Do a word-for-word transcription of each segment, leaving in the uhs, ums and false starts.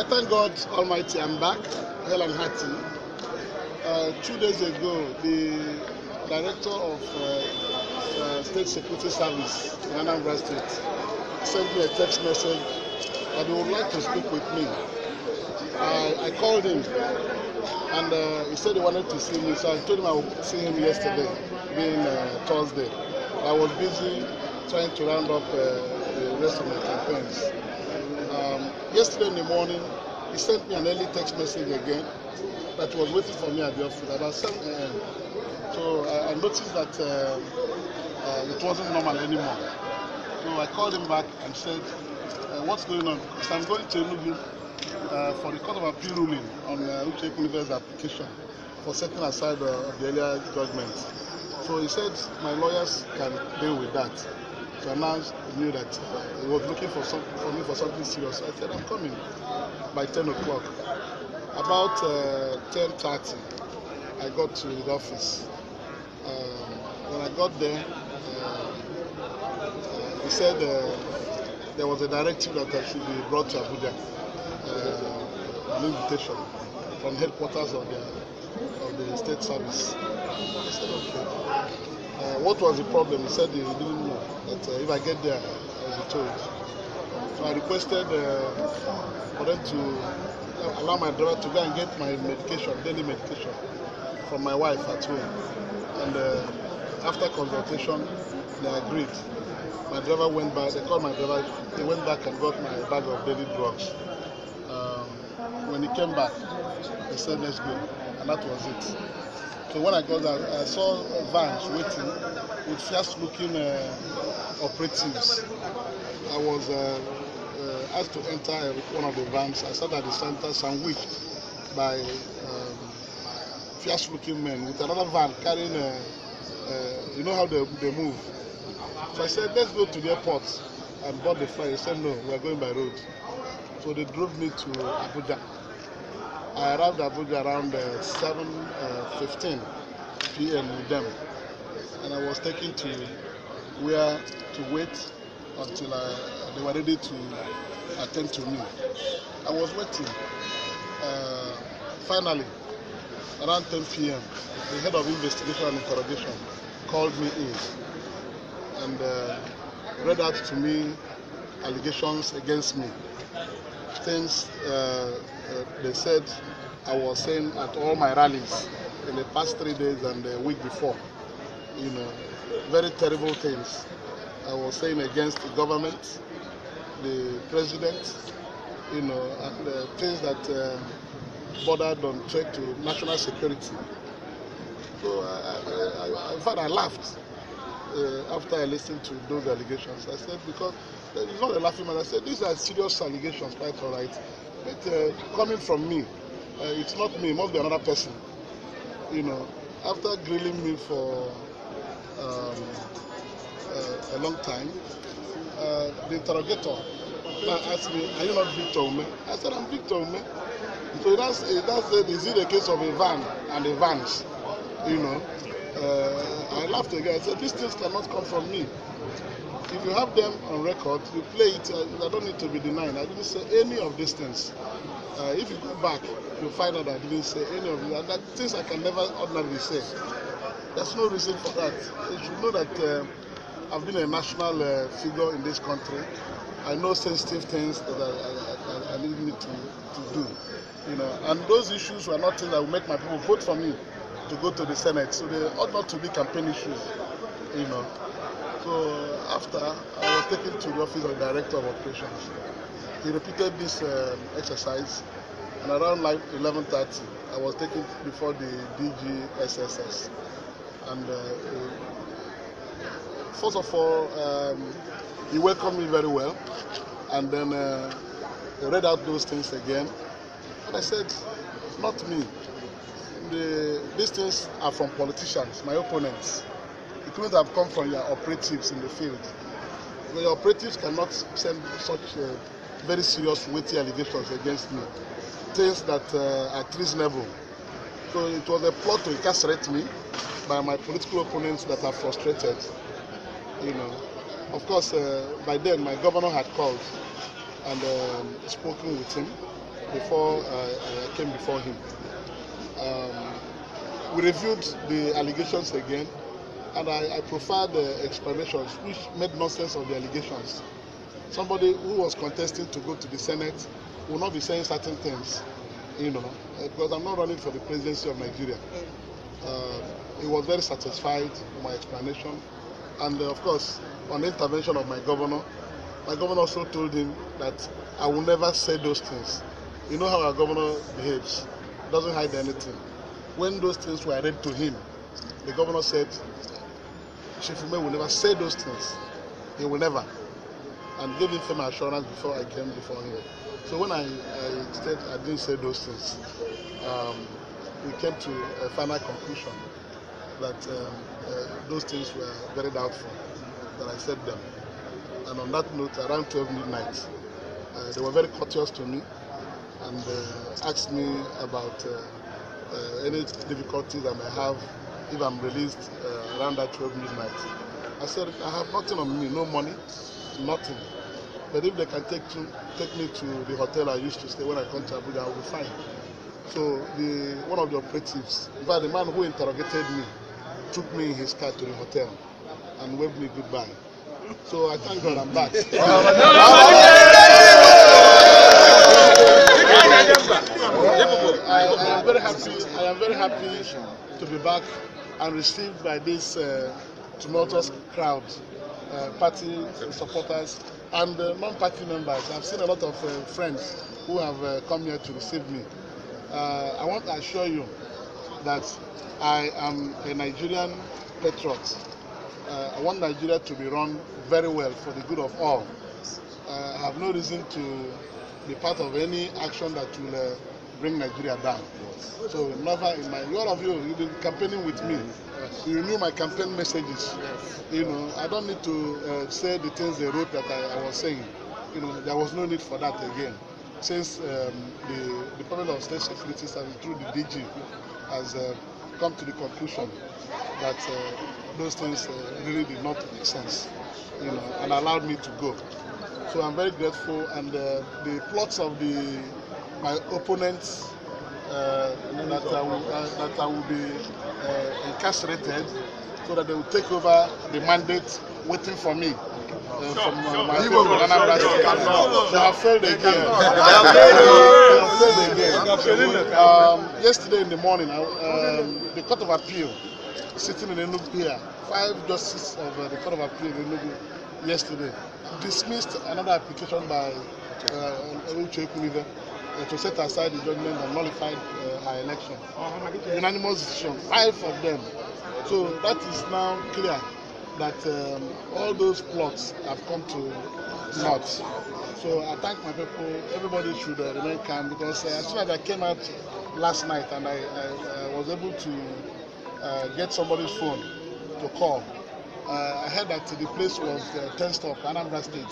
thank God Almighty, I'm back, well and hearty. Uh, two days ago, the director of uh, uh, State Security Service in Anambra State sent me a text message that he would like to speak with me. I, I called him and uh, he said he wanted to see me, so I told him I would see him yesterday, being uh, Thursday. I was busy trying to round up uh, the rest of my campaigns. Um, yesterday in the morning, he sent me an early text message again that was waiting for me at the office about seven A M So I, I noticed that uh, uh, it wasn't normal anymore. So I called him back and said, uh, what's going on? Because I'm going to Enugu uh, for the Court of Appeal ruling on uh, Uche Kunive's application for setting aside uh, the earlier judgment. So he said my lawyers can deal with that. So I now knew that uh, he was looking for, some, for me for something serious. So I said, I'm coming by ten o'clock. About uh, ten thirty, I got to the office. Um, when I got there, uh, uh, he said uh, there was a directive that I should be brought to Abuja, uh, an invitation from headquarters of the, of the state service. I said, okay. Uh, what was the problem? He said he didn't know that uh, if I get there, I will be told. So I requested uh, for them to allow my driver to go and get my medication, daily medication, from my wife at home. And uh, after consultation, they agreed. My driver went back, they called my driver, he went back and got my bag of daily drugs. Um, when he came back, they said, let's go. And that was it. So when I got there, I saw vans waiting with fierce-looking uh, operatives. I was uh, uh, asked to enter uh, one of the vans. I sat at the center, sandwiched by um, fierce-looking men with another van carrying, uh, uh, you know how they, they move. So I said, let's go to the airport and board the flight. They said, no, we are going by road. So they drove me to Abuja. I arrived at Abuja around uh, seven fifteen p m with them, and I was taken to where to wait until I, they were ready to attend to me. I was waiting. Uh, finally, around ten p m, the head of investigation and interrogation called me in and uh, read out to me allegations against me. Things uh, uh, they said I was saying at all my rallies in the past three days and the week before, you know, very terrible things I was saying against the government, the president, you know, and uh, things that uh, bordered on threat to national security. So I, I, I, in fact, I laughed uh, after I listened to those allegations. I said, because it's not a laughing matter. I said, these are serious allegations, quite all right. But uh, coming from me, uh, it's not me, it must be another person. You know, after grilling me for um, uh, a long time, uh, the interrogator now asked me, are you not Victor Umeh? I said, I'm Victor Umeh. So that's, that said, is it a case of a van and a vans? You know, uh, I laughed again. I said, these things cannot come from me. If you have them on record, you play it, uh, I don't need to be denied. I didn't say any of these things. Uh, if you go back, you'll find out I didn't say any of it. And that things I can never ordinarily say. There's no reason for that. You should know that uh, I've been a national uh, figure in this country. I know sensitive things that I, I, I, I need me to, to do. You know, and those issues were not things that will make my people vote for me to go to the Senate. So they ought not to be campaign issues. You know. So after, I was taken to the office of the Director of Operations. He repeated this uh, exercise, and around like eleven thirty, I was taken before the D G S S S. And uh, first of all, um, he welcomed me very well, and then uh, he read out those things again. And I said, not me. The, these things are from politicians, my opponents. It couldn't have come from your operatives in the field. The your operatives cannot send such uh, very serious, weighty allegations against me. Things that uh, are treasonable. So it was a plot to incarcerate me by my political opponents that are frustrated. You know, of course, uh, by then my governor had called and um, spoken with him, before uh, I came before him. Um, we reviewed the allegations again, and I, I profiled the explanations which made nonsense of the allegations. Somebody who was contesting to go to the Senate will not be saying certain things, you know, because I'm not running for the presidency of Nigeria. Uh, he was very satisfied with my explanation, and uh, of course, on the intervention of my governor, my governor also told him that I will never say those things. You know how our governor behaves, doesn't hide anything. When those things were read to him, the governor said, Chief Umeh will never say those things. He will never. And gave him firm assurance before I came before him. So when I, I said I didn't say those things, um, we came to a final conclusion that um, uh, those things were very doubtful, that I said them. And on that note, around twelve midnight, uh, they were very courteous to me and uh, asked me about uh, uh, any difficulties I may have if I'm released uh, around that twelve midnight. I said, I have nothing on me, no money, nothing. But if they can take, to, take me to the hotel I used to stay when I come to Abuja, I will be fine. So the, one of the operatives, in fact the man who interrogated me, took me in his car to the hotel and waved me goodbye. So I thank God I'm back. I, I am very happy. I am very happy to be back and received by this uh, tumultuous crowd, uh, party supporters and uh, non-party members. I've seen a lot of uh, friends who have uh, come here to receive me. Uh, I want to assure you that I am a Nigerian patriot. Uh, I want Nigeria to be run very well for the good of all. Uh, I have no reason to be part of any action that will uh, bring Nigeria down. So never in my, all of you, you've been campaigning with me. You knew my campaign messages. You know, I don't need to uh, say the things they wrote that I, I was saying. You know, there was no need for that again. Since um, the Department of State Security Service through the D G has uh, come to the conclusion that uh, those things uh, really did not make sense, you know, and allowed me to go. So I'm very grateful, and uh, the plots of the my opponents uh, that, I will, uh, that I will be uh, incarcerated so that they will take over the mandate waiting for me. Uh, from uh, my state of Anambra State. They have failed again. They have failed again. Um, yesterday in the morning, I, um, the Court of Appeal, sitting in Enugu here, five justices of uh, the Court of Appeal in Enugu yesterday, dismissed another application by uh, Uche Ekunive uh, to set aside the judgment and nullified uh, our election. Unanimous decision, five of them. So that is now clear that um, all those plots have come to naught. So I thank my people. Everybody should uh, remain calm, because uh, as soon as I came out last night and I, I, I was able to uh, get somebody's phone to call, uh, I heard that the place was uh, tensed up, Anambra State.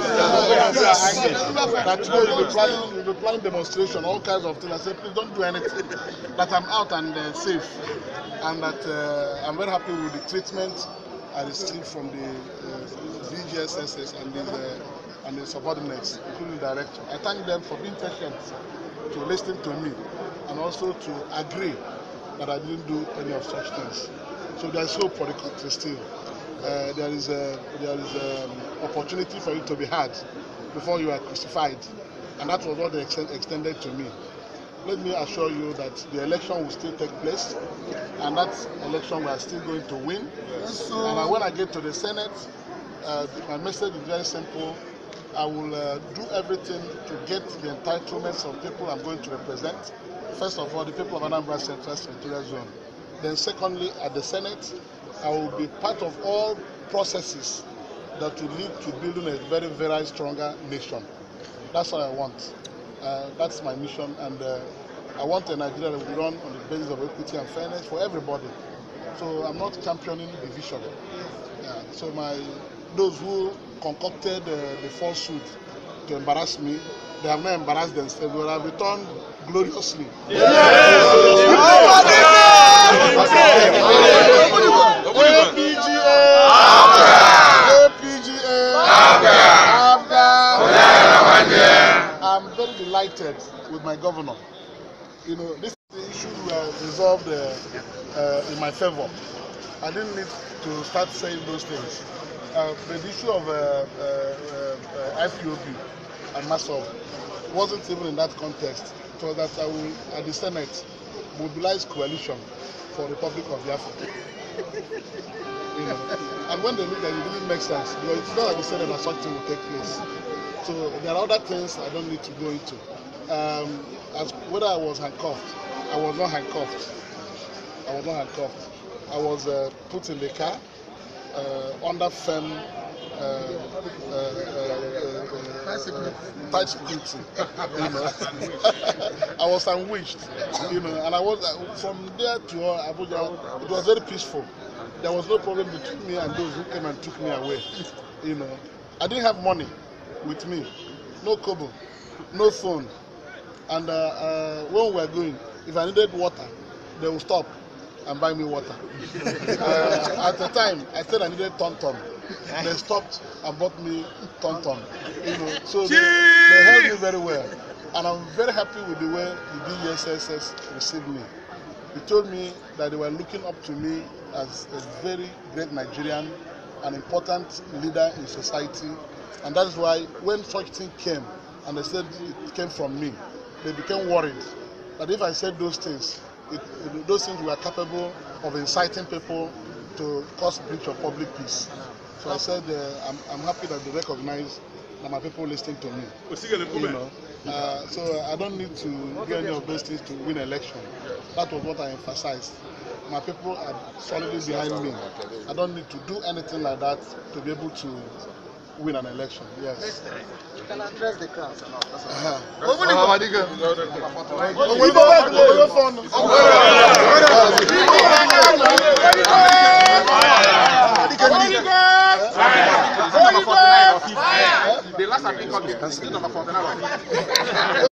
That today you'll be planning, you'll be planning demonstration, all kinds of things. I said, please don't do anything. That I'm out and uh, safe, and that uh, I'm very happy with the treatment I received from the uh, D G S S S and the, uh, and the subordinates, including the director. I thank them for being patient to listen to me and also to agree that I didn't do any of such things. So there is hope for the country still. Uh, there is a, there is an opportunity for you to be heard before you are crucified, and that was what they ex extended to me. Let me assure you that the election will still take place, and that election we are still going to win. Yes, and when I get to the Senate, uh, my message is very simple. I will uh, do everything to get the entitlements of people I'm going to represent. First of all, the people of Anambra Central Senatorial Zone. Then secondly, at the Senate, I will be part of all processes that will lead to building a very, very stronger nation. That's what I want. Uh, that's my mission, and uh, I want a Nigeria that will run on the basis of equity and fairness for everybody. So I'm not championing division. Yeah. So my those who concocted uh, the falsehood to embarrass me, they have not embarrassed themselves. They have returned gloriously. Yeah. A P G A! A P G A! I'm very delighted with my uh, uh, in my favor. I didn't need to start saying those things. Uh, but the issue of uh, uh, uh, I P O B and Masov wasn't even in that context. It was that I will, at the Senate, mobilize coalition for the Republic of Biafra. You know, and when they look at it, it didn't make sense because it's not at the Senate that something will take place. So there are other things I don't need to go into. Um, as whether I was handcuffed, I was not handcuffed. I was not handcuffed. I was uh, put in the car uh, under firm uh, uh, uh, uh, uh, tight security. You know, I was sandwiched. You know, and I was uh, from there to uh, Abuja. It was very peaceful. There was no problem between me and those who came and took me away. You know, I didn't have money with me, no kobo, no phone, and uh, uh, when we were going, if I needed water, they would stop and buy me water. uh, at the time, I said I needed tom-tom. They stopped and bought me tom-tom. You know, so they, they held me very well, and I'm very happy with the way the D S S received me. He told me that they were looking up to me as a very great Nigerian, an important leader in society, and that's why when such thing came, and they said it came from me, they became worried that if I said those things, it, it, those things were capable of inciting people to cause breach of public peace. So I said, uh, I'm, I'm happy that they recognize that my people listening to me. You know, uh, so I don't need to do any of those things to win election. That was what I emphasized. My people are solidly behind me. I don't need to do anything like that to be able to win an election. Yes. You can address the crowd. Uh-huh. Ohamadike. The last I think of it, number forty-nine.